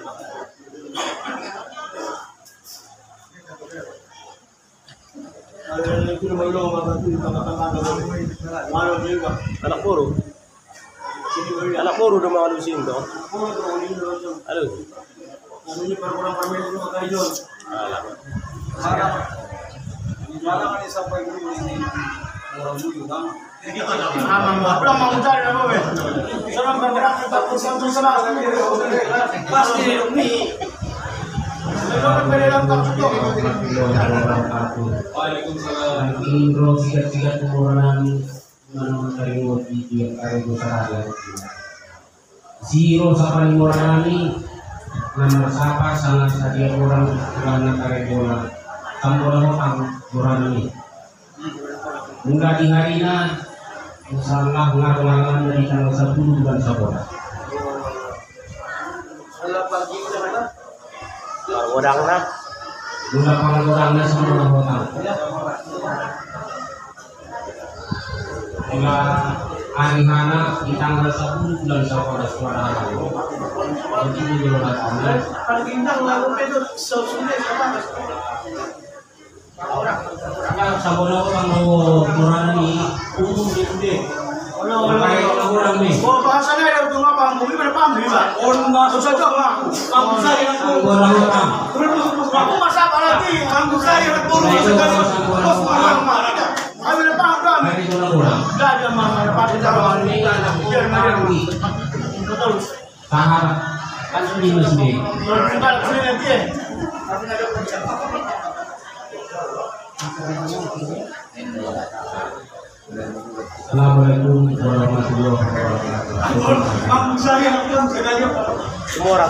Anak puro udah mau lusin dong. Halo. Ini program kami itu kali John. Alah. Malah kan sampai ini orang dulu kan. Udah mau cari apa weh? Serang bergerak kita satu serang pasti ini. Waalaikumsalam. Indro sigat-sigat orang manong karimot di karibu saraya. Zero sa palimorani na masapa sa sadia orang karena karibola. Kambola mo ang morani. Mula di hari na masalah ngarangan dari tanggal 1 bulan Sabora. Udang na. Mula pangurang na sa mga hotang. Mula hari-hana di tanggal 10 bulan 11 2018. Kalau bintang lalu itu sudah apa? Sa bola ko ang murana ni umum dito. Orang nih. Oh bahasa ni ada tunggu apa? Mungkin mana paham ni ba? Orang masuk saja lah. Kamu saya nak Orang. aku masa apa lagi? Kamu saya nak turun sekali. Bos marah marah. Kami nak paham kami. Dah ada mana pada jalan ni kan. Biar mana ni. Betul. Tahap kan sudah mesti. Kalau kita sini nanti. Tapi ada Assalamualaikum warahmatullahi wabarakatuh. kamu saya nak sekali. Tumora.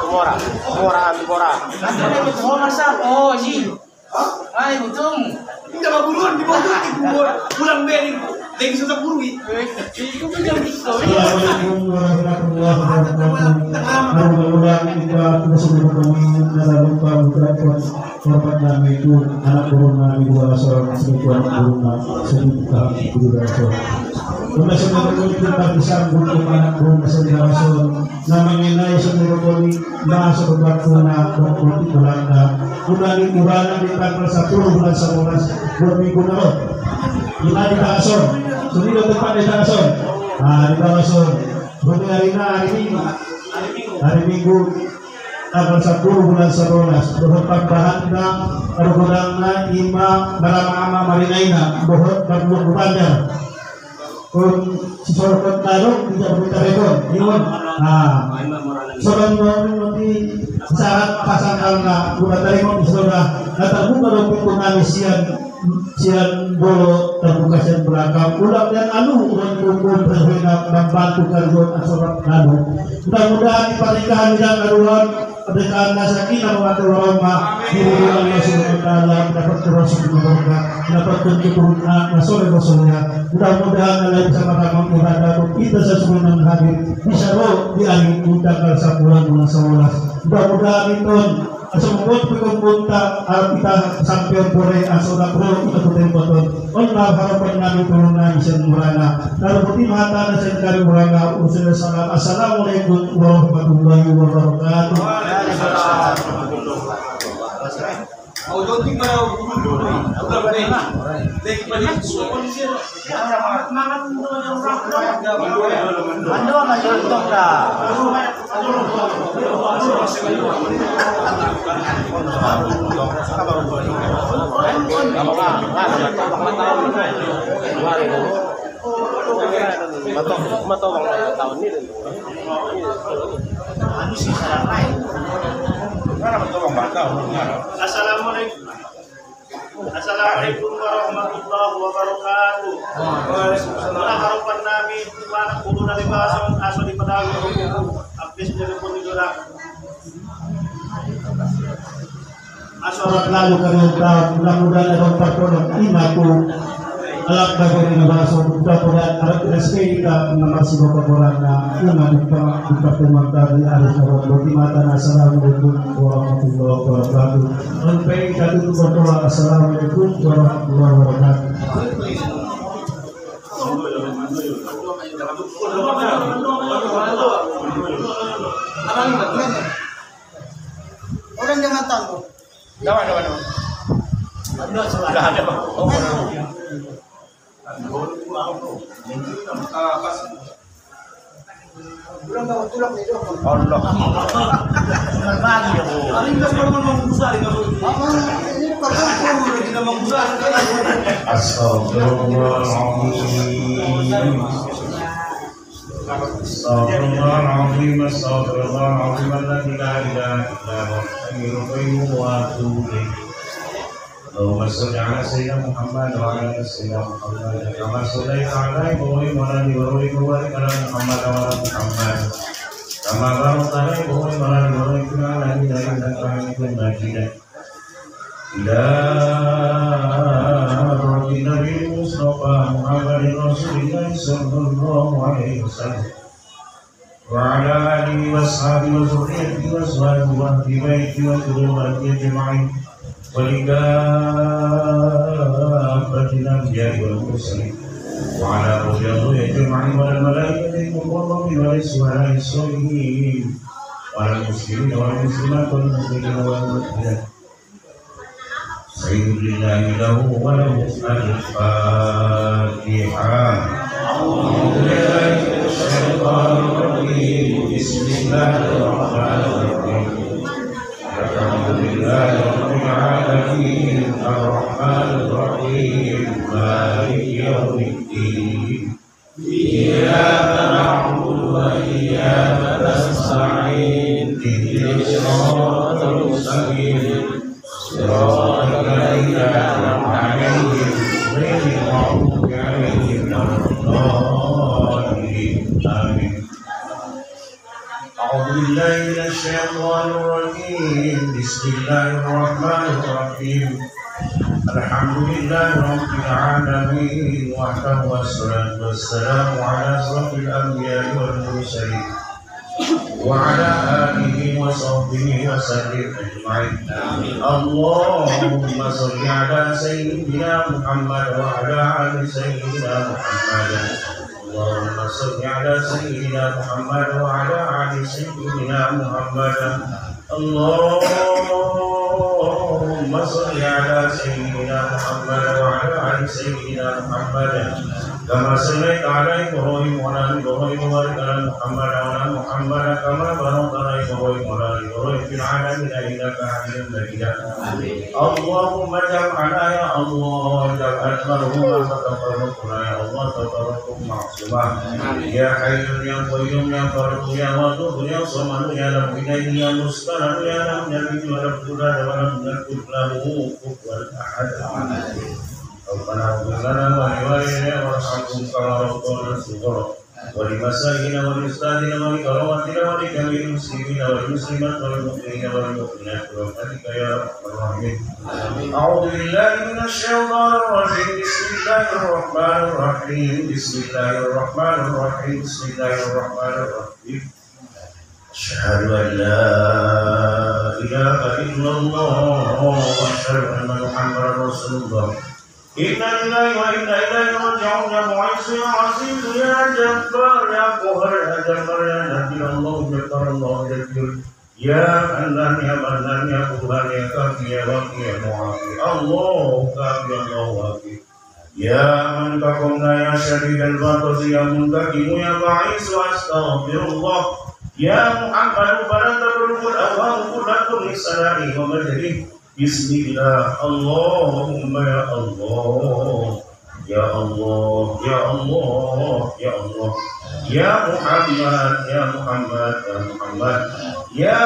Oh masa, oh si, ay betul. Hindi ba buruan di ba? Pulang beli. Lagi sa burui. Itu kan yang itu. Assalamualaikum warahmatullahi wabarakatuh. Mudah-mudahan kita sudah bertemu dalam korban kami itu anak burung kami dua seorang sebuah burung sebuah burung rasul. Kami sudah kita disambut ke anak burung rasul. Namanya nai sudah kami masuk waktu nak berpolitik Belanda. Kemudian Ibadah di tanggal 10 bulan 11 berminggu lalu. Kita di Tason, sudah tempat di Tason. Di Tason. Kemudian hari Minggu tanggal 10 bulan 11 berhutang bahanna berhutangna imam barama marinaina berhutang bandar sesuatu taruh tidak beritahu imun seorang nanti saat pasang alna bukan terima sudah datang buka pintu nangisian sian bolo terbuka sian belakang ulang dan anu ulang kumpul berhendak membantu kerja asorat lalu mudah-mudahan di pernikahan yang aruan pernikahan sakinah warahmah warahmah diri Allah subhanahu wa ta'ala mendapat keberhasilan mendapat keturunan rasulnya mudah-mudahan Allah bisa mengamalkan ibadah kita sesuai hadir bisa roh di akhir tanggal 10 bulan 11 mudah-mudahan itu semoga berkumpulkan kita sampai boleh asodak roh kita betul-betul Allah harapan kami turunan sen murana lalu putih mata dan sen kari murana usul salam assalamualaikum warahmatullahi wabarakatuh. Auto ti para dulu. Agak boleh. Lagi balik semua sih. Mangat Ando majuntong dah. Matawang tahun ini. Anu sih salah lain. Assalamualaikum. Assalamualaikum warahmatullahi wabarakatuh. Waalaikumsalam. Harapan namin Tuhan kudu dari bahasa asal di pedang habis dari pun digerak. Asorat lalu kereta mudah-mudahan ada pertolongan imaku alak bagi bahasa mudah-mudahan ada rezeki kita masih bapak orangnya iman di pertemuan tadi harus berdoa mata. Assalamualaikum warahmatullahi wabarakatuh. Sampai kita tutup berdoa. Assalamualaikum warahmatullahi wabarakatuh. Orang jangan tahu. Dapat. Sudah ada, Bang. Allah. Lagi ya, Bu. Paling gas baru menggusar kita menggusar. Astagfirullahaladzim, astagfirullahaladzim, alladzi la ilaha illa huwa al-hayyul qayyum wa atubu ilaih. Allahumma shalli ala sayyidina Muhammad wa ala ali sayyidina Muhammad kama shallaita ala Ibrahim wa ala ali Ibrahim wa barik ala Muhammad wa ala Muhammad kama barakta ala Ibrahim wa ala ali Ibrahim wa ala ali innaka Hamidum Majid. Ila Nabi Mustafa Muhammadin Rasulillah sallallahu alaihi wasallam wa ala alihi wa sahbihi wa zurriyyatihi wa azwajihi wa ahli baitihi wa dhurriyyatihi ajma'in wa li kaaffatil anbiya'i wal mursalin وعلى أولياء أجمعين وعلى الملائكة المقربين والشهداء الصالحين وعلى المسلمين والمسلمات والمؤمنين والمؤمنات خير لله له وله الفاتحة. أعوذ بالله من الشيطان الرجيم بسم الله الرحمن الرحيم الحمد لله رب العالمين الرحمن الرحيم مالك يوم الدين إياك نعبد وإياك نستعين اهدنا الصراط المستقيم صراط الذين أنعمت عليهم غير المغضوب عليهم ولا الضالين آمين. أعوذ بالله من الشيطان الرجيم بسم الله الرحمن الرحيم الحمد لله رب العالمين وحده والصلاة والسلام على أشرف الأنبياء والمرسلين وعلى آله وصحبه وسلم أجمعين. اللهم صل على سيدنا محمد وعلى آل سيدنا محمد. اللهم صل على سيدنا محمد وعلى آل سيدنا محمد. اللهم صل على سيدنا محمد وعلى آل سيدنا محمد كما صليت على إبراهيم وعلى آل إبراهيم وبارك على محمد وعلى محمد كما باركت على إبراهيم وعلى آل إبراهيم في العالمين إنك حميد مجيد. اللهم اجعلنا يا الله اجعل مرحوما فتقربنا يا الله تبارك معصوما يا حي يا قيوم يا فرد يا ودود يا صمد يا رب يا مستعان يا رب نبي ورب ولم نكن له كفوا أحد. ربنا اغفر لنا ولوالدينا وارحمهم كما ربونا صغارا ولمساكين ولأستاذنا ولكرامتنا ولجميع المسلمين والمسلمات والمؤمنين والمؤمنات برحمتك يا أرحم الراحمين. أعوذ بالله من الشيطان الرجيم بسم الله الرحمن الرحيم بسم الله الرحمن الرحيم بسم الله الرحمن الرحيم أشهد أن لا إله إلا الله وأشهد أن محمدا رسول الله. إنا لله وإنا إليه راجعون. يا معز يا عزيز يا جبار يا قهر يا جبار يا نبي الله جبار الله جبار يا منان يا منان يا قهر يا كافي يا وكي يا معافي الله كافي الله وكي يا من تقمنا يا شديد البطش يا منتقم يا بعيس أستغفر الله يا محمد فلا تبلغ الأوهام كل كل سلامي ومجده. بسم الله اللهم يا الله يا الله يا الله يا الله يا محمد يا محمد يا محمد يا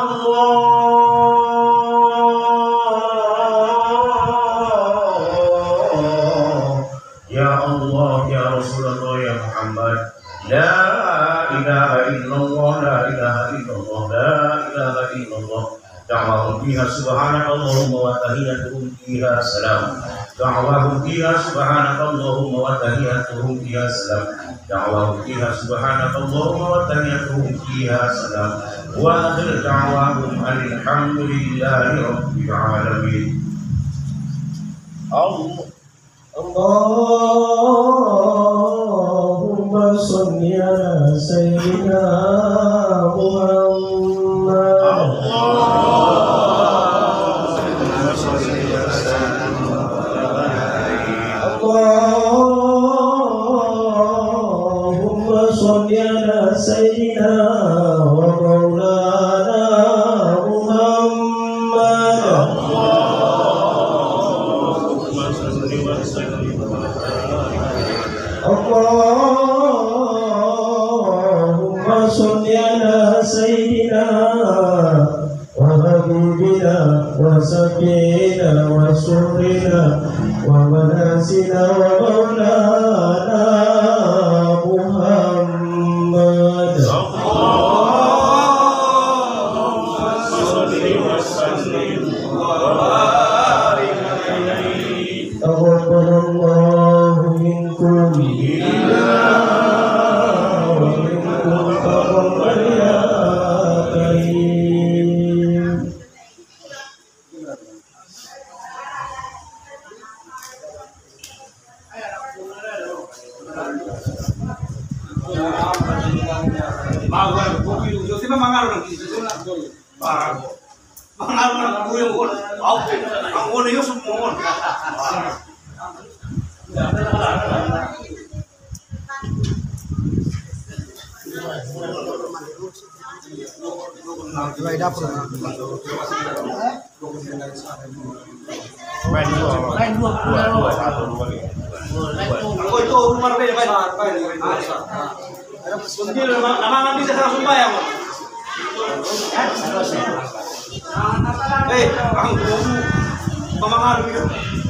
الله يا الله يا رسول الله يا محمد. لا إله إلا الله لا إله إلا الله لا إله إلا الله. دعواهم فيها سبحانك اللهم وتحيتهم فيها سلام. دعواهم فيها سبحانك اللهم وتحيتهم فيها سلام. دعواهم فيها سبحانك اللهم وتحيتهم فيها سلام. وآخر دعواهم أن الحمد لله رب العالمين. اللهم صل على سيدنا محمد. اللهم صل على سيدنا ومولانا محمد. اللهم صل وسلم اللهم صل على سيدنا وحبيبنا وسفينا وسرنا ومناسنا ومولانا محمد. اللهم صل وسلم وبارك عليه. تقبل الله منكم ومنكم تقبل يا كريم. Di ba mangaron ng dito? Parang mangaron ng kuyong ko. Ang una yung sumungol. Ako ito, rumah rin. Hindi, namangan din sa sumbaya mo. Ang buso. Pamangalo yun.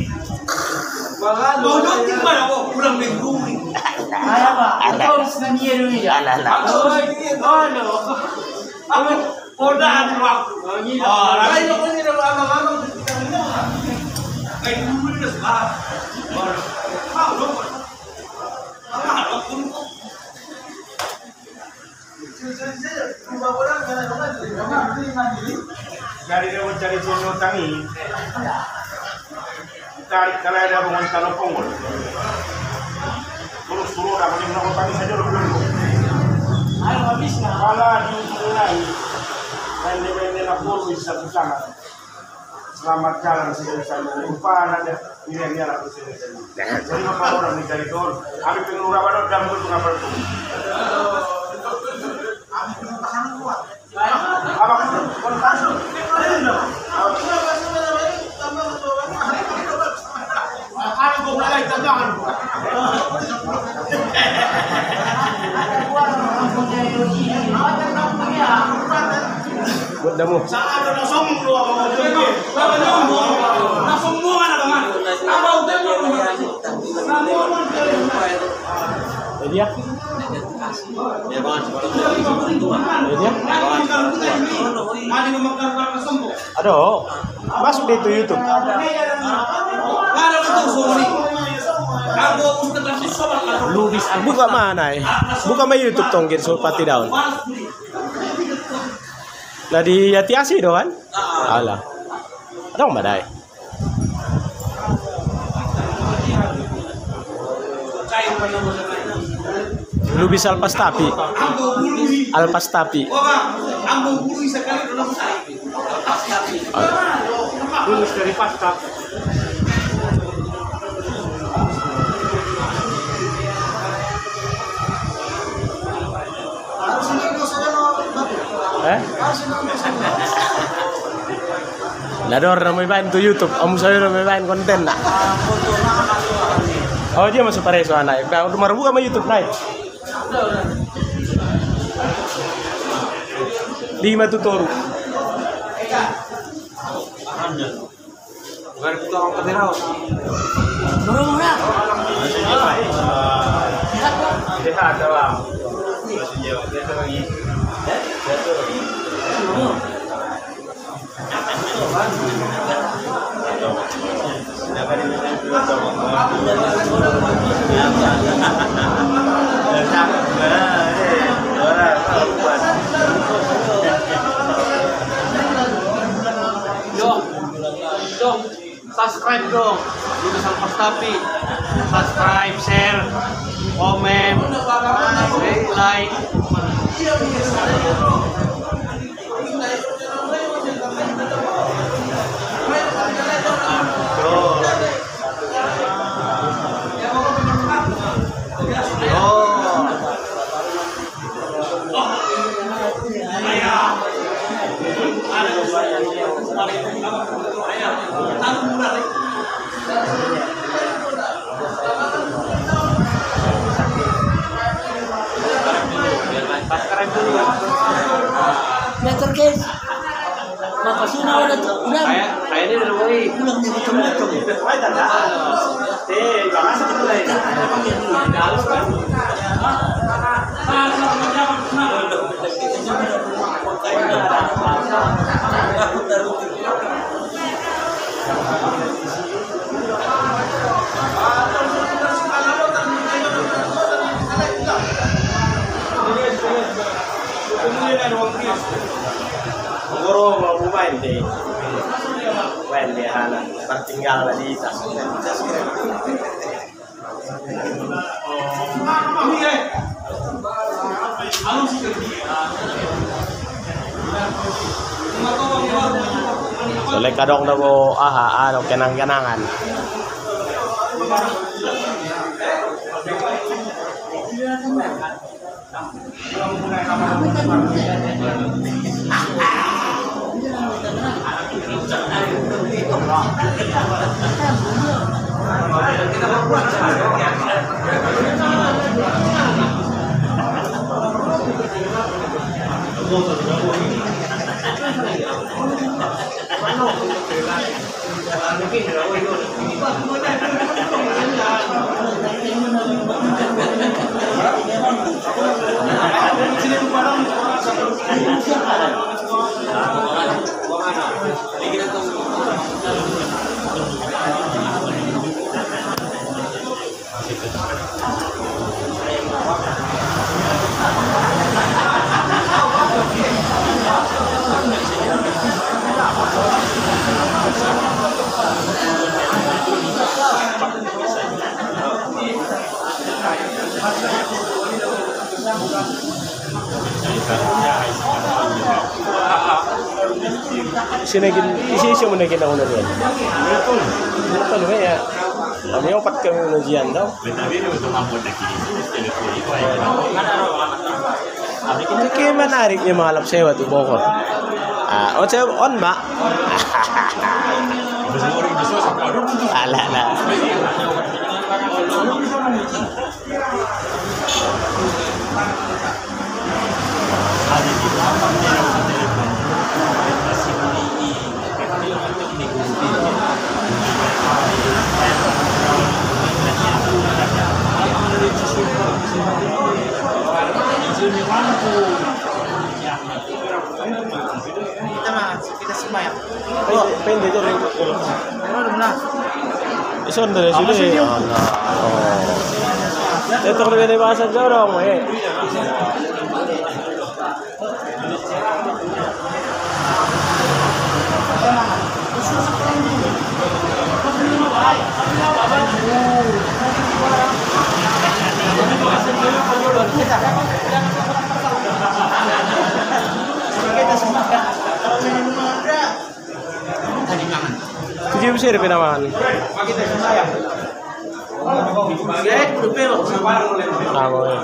Doon din ba ako? Kulang bigrumin. Kaya ba? Ito, na niya rin yan. Ano? Ako, ordahan mo ako. Ay, ako nila ang ay, bumuli na sa Dari dia mencari sini tangi. Tarik kalau ada bangun kalau pongol. Terus suruh dah boleh nak tangi saja dulu. Ayo, habis na. Kalau dimulai, dan dia nak puluh bisa bersama. Selamat jalan sini lupa ada ini lah sini. Jadi apa orang mencari don. Kami pengen urawan dan betul apa itu. Apa itu? Kontansu. Ano ko wala tandahan ko. Buat mo. Sa ano na sumlo ako. Nasumbuhan na ba man? Aba udah mo. Jadi ya? Aduh, masuk di itu YouTube. Buka mana ya? Buka main YouTube tonggir Sulpati daun. Lah di Yatiasi doan? Alah. Ada nggak badai? Lubis Alpastapi. Alpastapi. Lulus dari pasta. Lador na may bahan to YouTube. Amo sa'yo na may bahan konten na. Oh, dia masuk pareso anak. Kau rumah buka sama YouTube naik. Di Matutoru. Bukan kita orang Patiraos. Murah-murah. Sehat bang. Dong, subscribe dong. Dito sa Alpastapi. Subscribe, share, comment, like. Meter guys. Makasuna udah udah. Kayak ini udah mulai. Pulang dari macam-macam. Siguro mau bumain deh. Main di sana, tertinggal di sana. Ano si Tuloy kadok na po, ano, kenang-kenangan. Isi mo na ginawa na rin. Betul kan ya? Kami opat kami ujian tau. Kaya menarik niya mga lapsewa itu Bogor. On saya on mak. Alah lah. Kita sembahyang. Pende itu ring. Ison dari sini. Oh. Ito ko rin iwasan dyan mo eh. Tujuh besar pinaman. Tama eh.